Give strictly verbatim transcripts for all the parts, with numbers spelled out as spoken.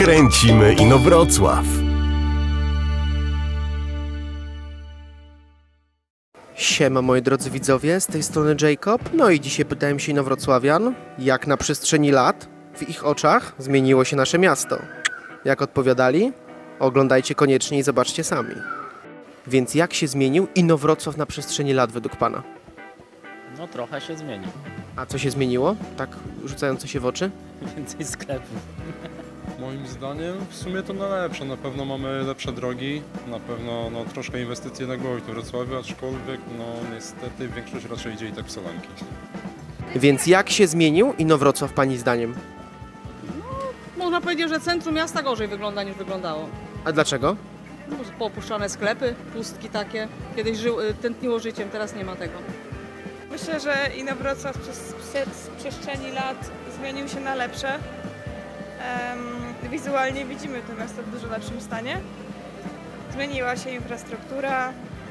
Kręcimy Inowrocław. Siema moi drodzy widzowie, z tej strony Jacob. No i dzisiaj pytałem się inowrocławian, jak na przestrzeni lat w ich oczach zmieniło się nasze miasto. Jak odpowiadali? Oglądajcie koniecznie i zobaczcie sami. Więc jak się zmienił Inowrocław na przestrzeni lat według Pana? No trochę się zmienił. A co się zmieniło? Tak rzucająco się w oczy? Więcej sklepów. Moim zdaniem w sumie to na lepsze. Na pewno mamy lepsze drogi, na pewno no, troszkę inwestycje na głowie w Wrocławiu, aczkolwiek no niestety większość raczej idzie i tak w Solanki. Więc jak się zmienił Inowrocław Pani zdaniem? Można powiedzieć, że centrum miasta gorzej wygląda niż wyglądało. A dlaczego? No, Popuszczane sklepy, pustki takie. Kiedyś żył, tętniło życiem, teraz nie ma tego. Myślę, że Inowrocław przez, przez przestrzeni lat zmienił się na lepsze. Um, wizualnie widzimy to miasto w dużo lepszym stanie. Zmieniła się infrastruktura,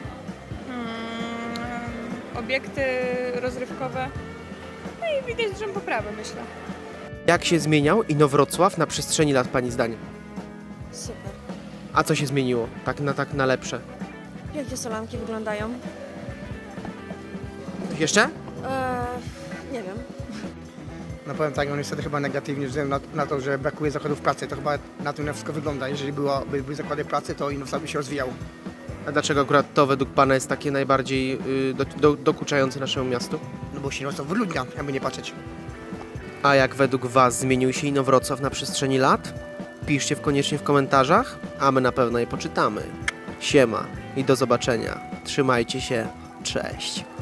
um, obiekty rozrywkowe. No i widać dużą poprawę, myślę. Jak się zmieniał Inowrocław na przestrzeni lat Pani zdaniem? Super. A co się zmieniło? Tak na, tak na lepsze? Jak te solanki wyglądają? Coś jeszcze? Eee, nie wiem. No powiem tak, no niestety chyba negatywnie, że na, na to, że brakuje zakładów pracy, to chyba na tym wszystko wygląda. Jeżeli było, by, były zakłady pracy, to Inowrocław by się rozwijał. A dlaczego akurat to według Pana jest takie najbardziej yy, do, do, dokuczające naszemu miastu? No bo się Inowrocław wyludnia, jakby nie patrzeć. A jak według Was zmienił się Inowrocław na przestrzeni lat? Piszcie w koniecznie w komentarzach, a my na pewno je poczytamy. Siema i do zobaczenia. Trzymajcie się. Cześć.